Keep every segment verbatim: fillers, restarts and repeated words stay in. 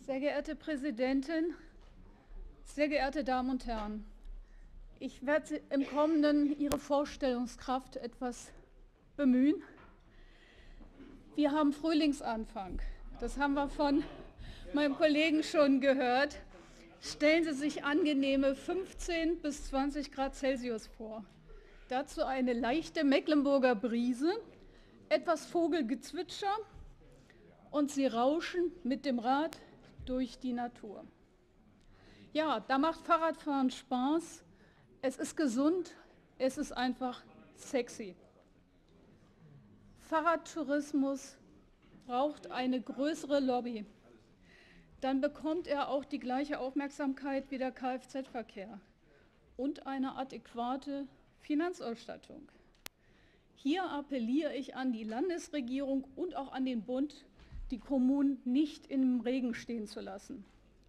Sehr geehrte Präsidentin, sehr geehrte Damen und Herren, ich werde im Kommenden Ihre Vorstellungskraft etwas bemühen. Wir haben Frühlingsanfang, das haben wir von meinem Kollegen schon gehört. Stellen Sie sich angenehme fünfzehn bis zwanzig Grad Celsius vor. Dazu eine leichte Mecklenburger Brise, etwas Vogelgezwitscher und Sie rauschen mit dem Rad durch die Natur. Ja, da macht Fahrradfahren Spaß, es ist gesund, es ist einfach sexy. Fahrradtourismus braucht eine größere Lobby. Dann bekommt er auch die gleiche Aufmerksamkeit wie der Kfz-Verkehr und eine adäquate Finanzausstattung. Hier appelliere ich an die Landesregierung und auch an den Bund, die Kommunen nicht im Regen stehen zu lassen.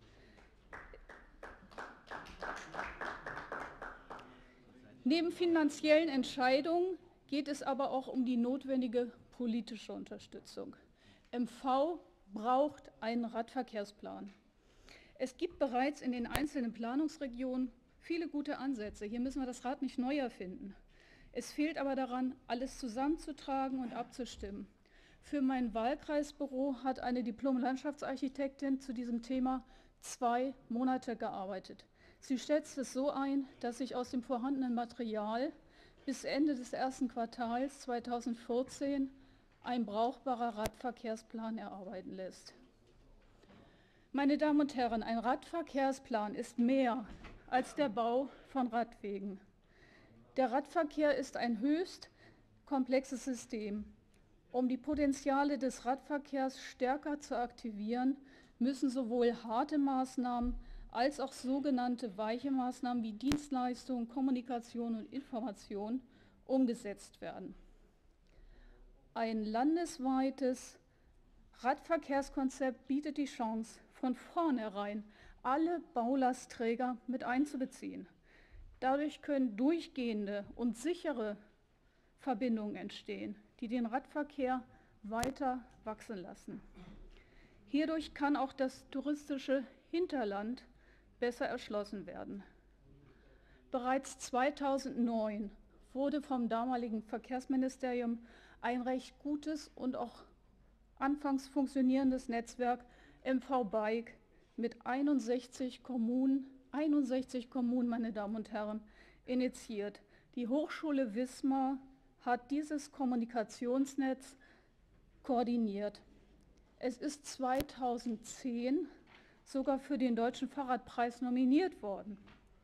Neben finanziellen Entscheidungen geht es aber auch um die notwendige politische Unterstützung. M V braucht einen Radverkehrsplan. Es gibt bereits in den einzelnen Planungsregionen viele gute Ansätze. Hier müssen wir das Rad nicht neu erfinden. Es fehlt aber daran, alles zusammenzutragen und abzustimmen. Für mein Wahlkreisbüro hat eine Diplom-Landschaftsarchitektin zu diesem Thema zwei Monate gearbeitet. Sie schätzt es so ein, dass sich aus dem vorhandenen Material bis Ende des ersten Quartals zweitausendvierzehn ein brauchbarer Radverkehrsplan erarbeiten lässt. Meine Damen und Herren, ein Radverkehrsplan ist mehr als der Bau von Radwegen. Der Radverkehr ist ein höchst komplexes System. Um die Potenziale des Radverkehrs stärker zu aktivieren, müssen sowohl harte Maßnahmen als auch sogenannte weiche Maßnahmen wie Dienstleistungen, Kommunikation und Information umgesetzt werden. Ein landesweites Radverkehrskonzept bietet die Chance, von vornherein alle Baulastträger mit einzubeziehen. Dadurch können durchgehende und sichere Verbindungen entstehen, die den Radverkehr weiter wachsen lassen. Hierdurch kann auch das touristische Hinterland besser erschlossen werden. Bereits zweitausendneun wurde vom damaligen Verkehrsministerium ein recht gutes und auch anfangs funktionierendes Netzwerk M V-Bike mit einundsechzig Kommunen, einundsechzig Kommunen, meine Damen und Herren, initiiert. Die Hochschule Wismar hat dieses Kommunikationsnetz koordiniert. Es ist zweitausendzehn sogar für den Deutschen Fahrradpreis nominiert worden.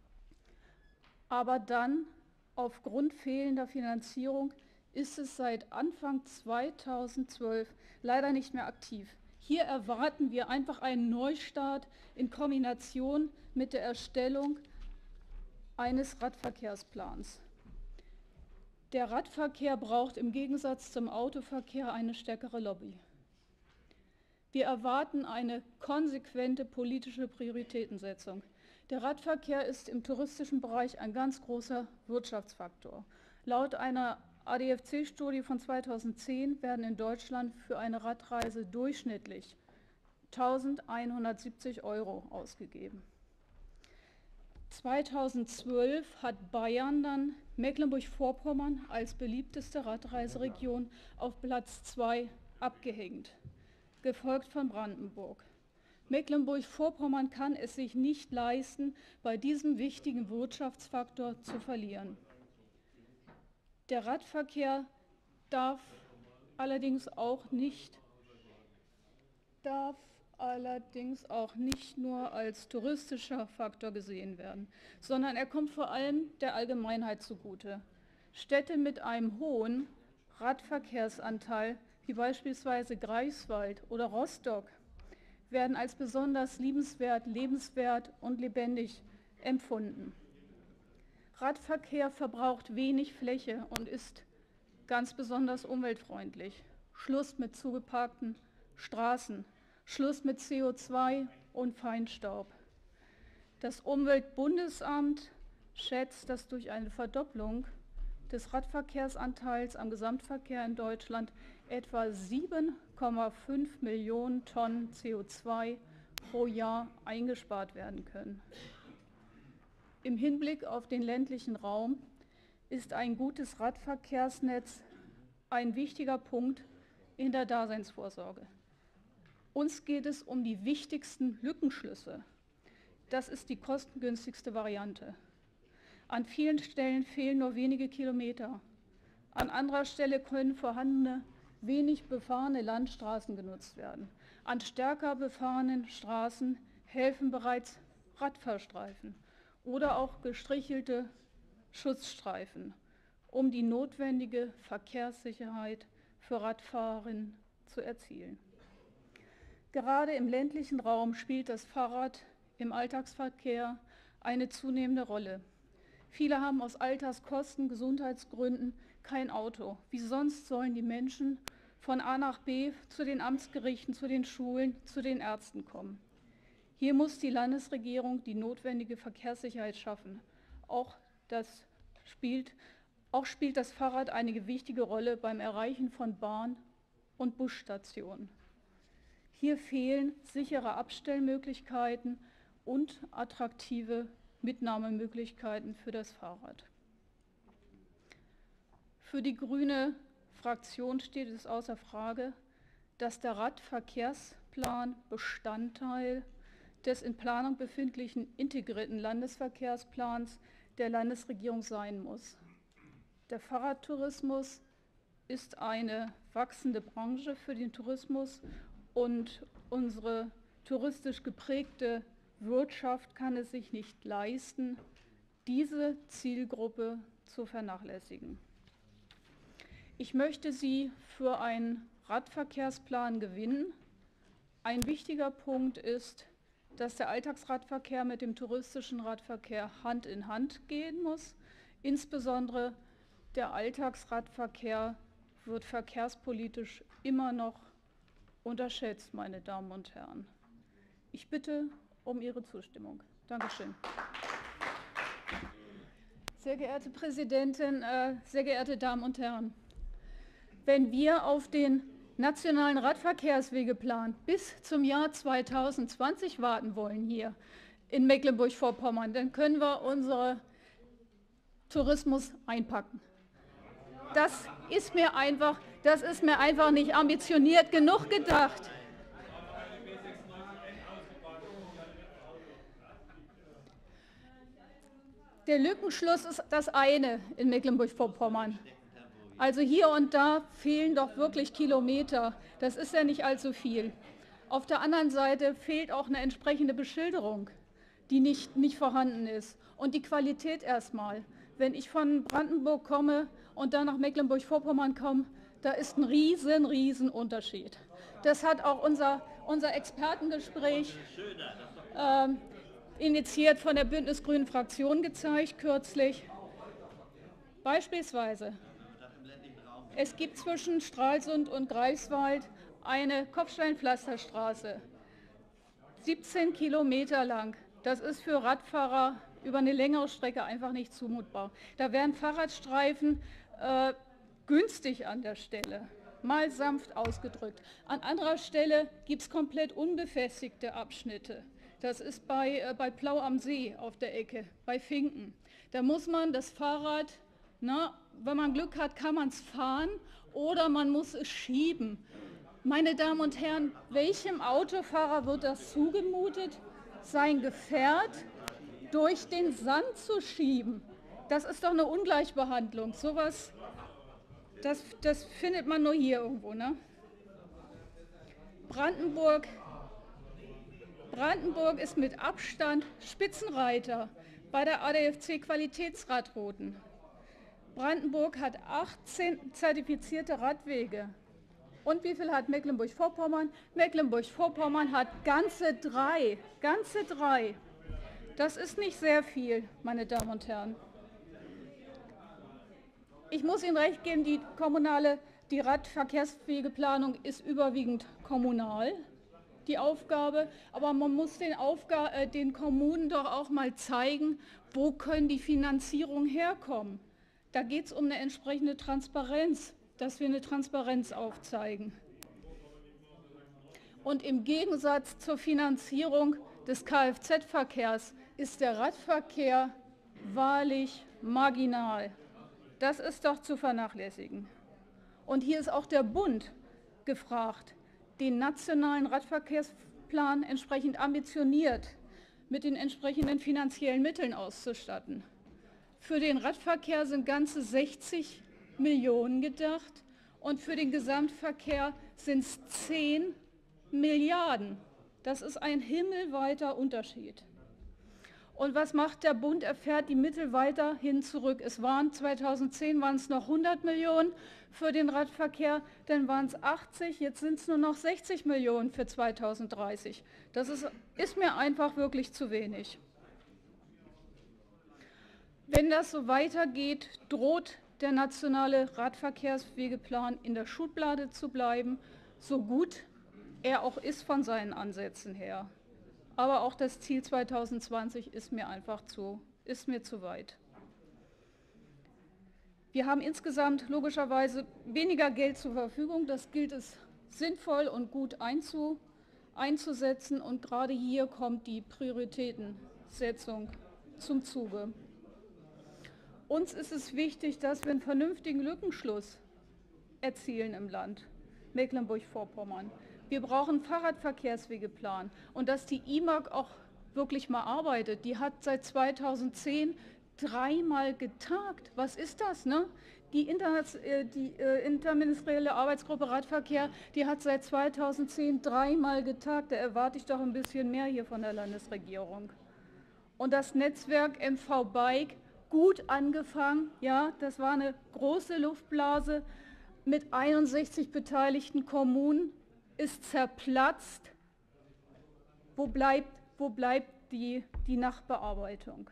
Aber dann, aufgrund fehlender Finanzierung, ist es seit Anfang zweitausendzwölf leider nicht mehr aktiv. Hier erwarten wir einfach einen Neustart in Kombination mit der Erstellung eines Radverkehrsplans. Der Radverkehr braucht im Gegensatz zum Autoverkehr eine stärkere Lobby. Wir erwarten eine konsequente politische Prioritätensetzung. Der Radverkehr ist im touristischen Bereich ein ganz großer Wirtschaftsfaktor. Laut einer A D F C-Studie von zweitausendzehn werden in Deutschland für eine Radreise durchschnittlich eintausendeinhundertsiebzig Euro ausgegeben. zweitausendzwölf hat Bayern dann Mecklenburg-Vorpommern als beliebteste Radreiseregion auf Platz zwei abgehängt, gefolgt von Brandenburg. Mecklenburg-Vorpommern kann es sich nicht leisten, bei diesem wichtigen Wirtschaftsfaktor zu verlieren. Der Radverkehr darf allerdings auch nicht, darf allerdings auch nicht nur als touristischer Faktor gesehen werden, sondern er kommt vor allem der Allgemeinheit zugute. Städte mit einem hohen Radverkehrsanteil, wie beispielsweise Greifswald oder Rostock, werden als besonders liebenswert, lebenswert und lebendig empfunden. Radverkehr verbraucht wenig Fläche und ist ganz besonders umweltfreundlich. Schluss mit zugeparkten Straßen, Schluss mit C O zwei und Feinstaub. Das Umweltbundesamt schätzt, dass durch eine Verdopplung des Radverkehrsanteils am Gesamtverkehr in Deutschland etwa sieben Komma fünf Millionen Tonnen C O zwei pro Jahr eingespart werden können. Im Hinblick auf den ländlichen Raum ist ein gutes Radverkehrsnetz ein wichtiger Punkt in der Daseinsvorsorge. Uns geht es um die wichtigsten Lückenschlüsse. Das ist die kostengünstigste Variante. An vielen Stellen fehlen nur wenige Kilometer. An anderer Stelle können vorhandene, wenig befahrene Landstraßen genutzt werden. An stärker befahrenen Straßen helfen bereits Radfahrstreifen oder auch gestrichelte Schutzstreifen, um die notwendige Verkehrssicherheit für Radfahrerinnen zu erzielen. Gerade im ländlichen Raum spielt das Fahrrad im Alltagsverkehr eine zunehmende Rolle. Viele haben aus Alterskosten, Gesundheitsgründen kein Auto. Wie sonst sollen die Menschen von A nach B zu den Amtsgerichten, zu den Schulen, zu den Ärzten kommen. Hier muss die Landesregierung die notwendige Verkehrssicherheit schaffen. Auch, das spielt, auch spielt das Fahrrad eine wichtige Rolle beim Erreichen von Bahn- und Busstationen. Hier fehlen sichere Abstellmöglichkeiten und attraktive Mitnahmemöglichkeiten für das Fahrrad. Für die grüne Fraktion steht es außer Frage, dass der Radverkehrsplan Bestandteil des in Planung befindlichen integrierten Landesverkehrsplans der Landesregierung sein muss. Der Fahrradtourismus ist eine wachsende Branche für den Tourismus und unsere touristisch geprägte Wirtschaft kann es sich nicht leisten, diese Zielgruppe zu vernachlässigen. Ich möchte Sie für einen Radverkehrsplan gewinnen. Ein wichtiger Punkt ist, dass der Alltagsradverkehr mit dem touristischen Radverkehr Hand in Hand gehen muss. Insbesondere der Alltagsradverkehr wird verkehrspolitisch immer noch unterschätzt, meine Damen und Herren. Ich bitte um Ihre Zustimmung. Dankeschön. Sehr geehrte Präsidentin, äh, sehr geehrte Damen und Herren, wenn wir auf den nationalen Radverkehrswegeplan bis zum Jahr zweitausendzwanzig warten wollen hier in Mecklenburg-Vorpommern, dann können wir unseren Tourismus einpacken. Das ist mir einfach, das ist mir einfach nicht ambitioniert genug gedacht. Der Lückenschluss ist das eine in Mecklenburg-Vorpommern. Also hier und da fehlen doch wirklich Kilometer. Das ist ja nicht allzu viel. Auf der anderen Seite fehlt auch eine entsprechende Beschilderung, die nicht, nicht vorhanden ist. Und die Qualität erstmal. Wenn ich von Brandenburg komme und dann nach Mecklenburg-Vorpommern komme, da ist ein riesen, riesen Unterschied. Das hat auch unser, unser Expertengespräch äh, initiiert von der Bündnis-Grünen Fraktion gezeigt kürzlich. Beispielsweise, es gibt zwischen Stralsund und Greifswald eine Kopfsteinpflasterstraße, siebzehn Kilometer lang. Das ist für Radfahrer über eine längere Strecke einfach nicht zumutbar. Da wären Fahrradstreifen äh, günstig an der Stelle, mal sanft ausgedrückt. An anderer Stelle gibt es komplett unbefestigte Abschnitte. Das ist bei, äh, bei Plau am See auf der Ecke, bei Finken. Da muss man das Fahrrad, na, wenn man Glück hat, kann man es fahren oder man muss es schieben. Meine Damen und Herren, welchem Autofahrer wird das zugemutet, sein Gefährt durch den Sand zu schieben? Das ist doch eine Ungleichbehandlung. Sowas, das, das findet man nur hier irgendwo, ne? Brandenburg, Brandenburg ist mit Abstand Spitzenreiter bei der A D F C-Qualitätsradrouten. Brandenburg hat achtzehn zertifizierte Radwege. Und wie viel hat Mecklenburg-Vorpommern? Mecklenburg-Vorpommern hat ganze drei, ganze drei. Das ist nicht sehr viel, meine Damen und Herren. Ich muss Ihnen recht geben, die kommunale, die Radverkehrswegeplanung ist überwiegend kommunal, die Aufgabe. Aber man muss den, Aufga- äh, den Kommunen doch auch mal zeigen, wo können die Finanzierungen herkommen. Da geht es um eine entsprechende Transparenz, dass wir eine Transparenz aufzeigen. Und im Gegensatz zur Finanzierung des Kfz-Verkehrs ist der Radverkehr wahrlich marginal. Das ist doch zu vernachlässigen. Und hier ist auch der Bund gefragt, den nationalen Radverkehrsplan entsprechend ambitioniert mit den entsprechenden finanziellen Mitteln auszustatten. Für den Radverkehr sind ganze sechzig Millionen gedacht und für den Gesamtverkehr sind es zehn Milliarden. Das ist ein himmelweiter Unterschied. Und was macht der Bund? Er fährt die Mittel weiterhin zurück. Es waren zweitausendzehn waren es noch hundert Millionen für den Radverkehr, dann waren es achtzig, jetzt sind es nur noch sechzig Millionen für zweitausenddreißig. Das ist, ist mir einfach wirklich zu wenig. Wenn das so weitergeht, droht der nationale Radverkehrswegeplan in der Schublade zu bleiben, so gut er auch ist von seinen Ansätzen her. Aber auch das Ziel zweitausendzwanzig ist mir einfach zu, ist mir zu weit. Wir haben insgesamt logischerweise weniger Geld zur Verfügung. Das gilt es sinnvoll und gut einzu, einzusetzen. Und gerade hier kommt die Prioritätensetzung zum Zuge. Uns ist es wichtig, dass wir einen vernünftigen Lückenschluss erzielen im Land Mecklenburg-Vorpommern. Wir brauchen einen Fahrradverkehrswegeplan und dass die I M A G auch wirklich mal arbeitet. Die hat seit zweitausendzehn dreimal getagt. Was ist das, ne? Die, Inter die äh, interministerielle Arbeitsgruppe Radverkehr, die hat seit zweitausendzehn dreimal getagt. Da erwarte ich doch ein bisschen mehr hier von der Landesregierung. Und das Netzwerk M V Bike, gut angefangen, ja, das war eine große Luftblase mit einundsechzig beteiligten Kommunen, ist zerplatzt. Wo bleibt, wo bleibt die, die Nachbearbeitung?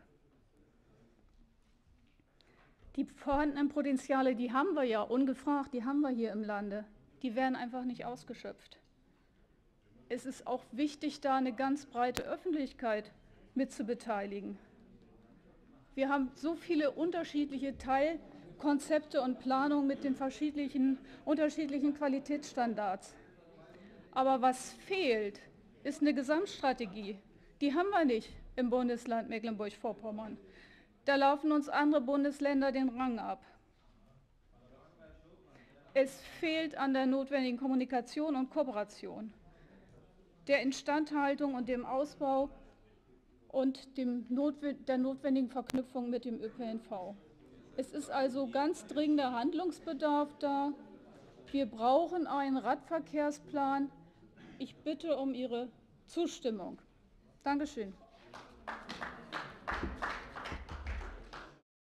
Die vorhandenen Potenziale, die haben wir ja ungefragt, die haben wir hier im Lande. Die werden einfach nicht ausgeschöpft. Es ist auch wichtig, da eine ganz breite Öffentlichkeit mit zu beteiligen. Wir haben so viele unterschiedliche Teilkonzepte und Planungen mit den verschiedenen, unterschiedlichen Qualitätsstandards. Aber was fehlt, ist eine Gesamtstrategie. Die haben wir nicht im Bundesland Mecklenburg-Vorpommern. Da laufen uns andere Bundesländer den Rang ab. Es fehlt an der notwendigen Kommunikation und Kooperation, der Instandhaltung und dem Ausbau und dem Notw- der notwendigen Verknüpfung mit dem Ö P N V. Es ist also ganz dringender Handlungsbedarf da. Wir brauchen einen Radverkehrsplan. Ich bitte um Ihre Zustimmung. Dankeschön.